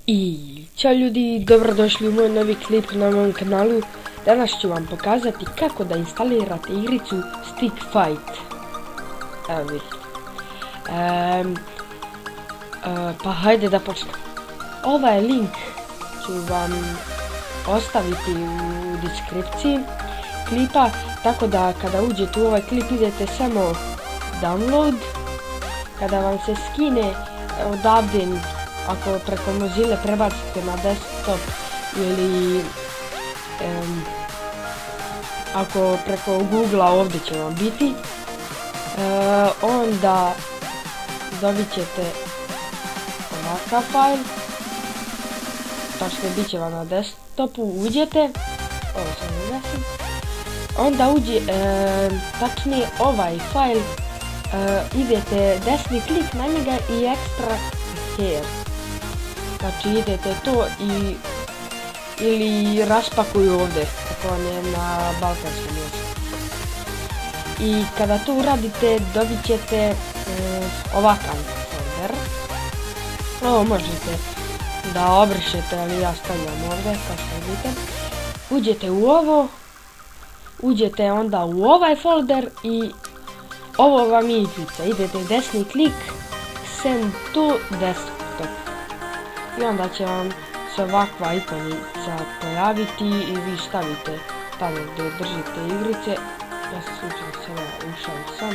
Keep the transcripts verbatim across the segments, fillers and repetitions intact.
I ćao ljudi, dobrodošli u moj novi klip na mom kanalu. Danas ću vam pokazati kako da instalirate igricu Stick Fight. Evo vidite. Um, uh, pa hajde da počnemo. Ovaj link ću vam ostaviti u deskripciji klipa, tako da kada uđete u ovaj klip idete samo download. Kada vam se skine odavde, ako preko Mozilla prebacite na desktop ili um, ako preko Google-a ovdje će vam biti, uh, onda dobit ćete ovakav fajl, točno bit će vam na desktopu, uđete, ovo sam ugasim, onda uđe, uh, tačnije ovaj fajl, uh, idete desni klik na njega i extract here. Znači idete to i ili raspakuju ovdje, kako vam je na balkanskom jeziku. I kada to uradite dobit ćete e, ovakav folder. Ovo možete da obrišete, ali ja stavljam ovdje, kao što vidite. Uđete u ovo, uđete onda u ovaj folder i ovo vam je igrica. Idete desni klik, send to desktop. I onda će vam se ovakva ikonica pojaviti i vi stavite tamo gdje držite igrice. Ja se slučajno sada ušao sam.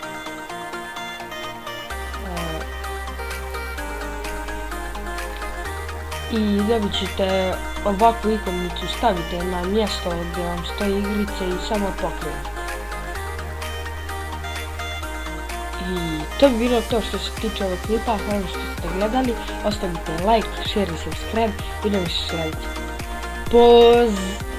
E, I dobit ćete ovakvu ikonicu, stavite na mjesto gdje vam stoji igrice i samo pokrenite. I to bi bilo to što se tiče ovog klipa. Hvala što ste gledali, ostavite like, share i subscribe, idemo se slediti. Poz!